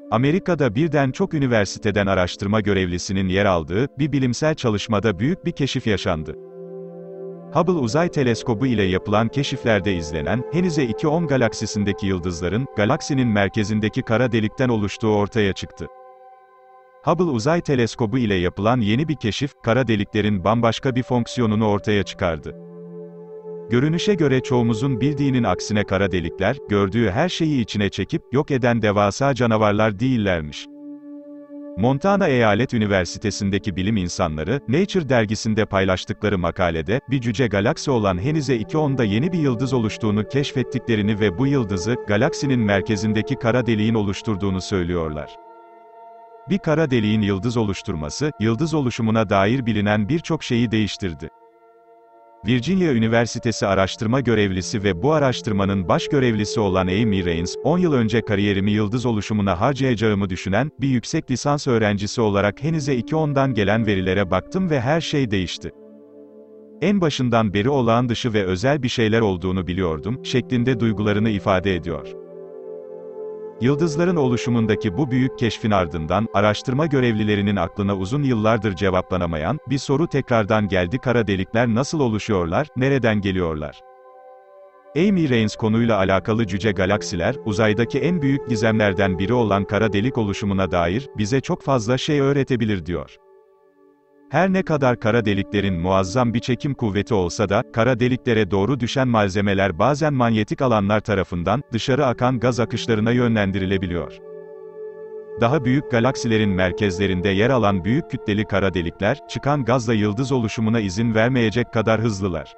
Amerika'da birden çok üniversiteden araştırma görevlisinin yer aldığı bir bilimsel çalışmada büyük bir keşif yaşandı. Hubble Uzay Teleskobu ile yapılan keşiflerde izlenen, Henize 2.10 galaksisindeki yıldızların, galaksinin merkezindeki kara delikten oluştuğu ortaya çıktı. Hubble Uzay Teleskobu ile yapılan yeni bir keşif, kara deliklerin bambaşka bir fonksiyonunu ortaya çıkardı. Görünüşe göre çoğumuzun bildiğinin aksine kara delikler, gördüğü her şeyi içine çekip, yok eden devasa canavarlar değillermiş. Montana Eyalet Üniversitesi'ndeki bilim insanları, Nature dergisinde paylaştıkları makalede, bir cüce galaksi olan Henize 2.10'da yeni bir yıldız oluştuğunu keşfettiklerini ve bu yıldızı, galaksinin merkezindeki kara deliğin oluşturduğunu söylüyorlar. Bir kara deliğin yıldız oluşturması, yıldız oluşumuna dair bilinen birçok şeyi değiştirdi. Virginia Üniversitesi araştırma görevlisi ve bu araştırmanın baş görevlisi olan Amy Raines, 10 yıl önce kariyerimi yıldız oluşumuna harcayacağımı düşünen, bir yüksek lisans öğrencisi olarak Henize 2.10'dan gelen verilere baktım ve her şey değişti. En başından beri olağan dışı ve özel bir şeyler olduğunu biliyordum, şeklinde duygularını ifade ediyor. Yıldızların oluşumundaki bu büyük keşfin ardından, araştırma görevlilerinin aklına uzun yıllardır cevaplanamayan bir soru tekrardan geldi: kara delikler nasıl oluşuyorlar, nereden geliyorlar? Amy Raines konuyla alakalı cüce galaksiler, uzaydaki en büyük gizemlerden biri olan kara delik oluşumuna dair, bize çok fazla şey öğretebilir diyor. Her ne kadar kara deliklerin muazzam bir çekim kuvveti olsa da, kara deliklere doğru düşen malzemeler bazen manyetik alanlar tarafından, dışarı akan gaz akışlarına yönlendirilebiliyor. Daha büyük galaksilerin merkezlerinde yer alan büyük kütleli kara delikler, çıkan gazla yıldız oluşumuna izin vermeyecek kadar hızlılar.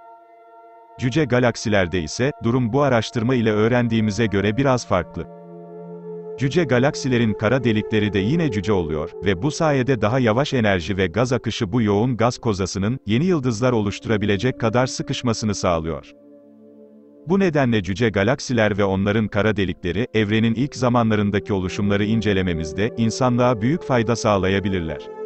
Cüce galaksilerde ise, durum bu araştırma ile öğrendiğimize göre biraz farklı. Cüce galaksilerin kara delikleri de yine cüce oluyor ve bu sayede daha yavaş enerji ve gaz akışı bu yoğun gaz kozasının, yeni yıldızlar oluşturabilecek kadar sıkışmasını sağlıyor. Bu nedenle cüce galaksiler ve onların kara delikleri, evrenin ilk zamanlarındaki oluşumları incelememizde, insanlığa büyük fayda sağlayabilirler.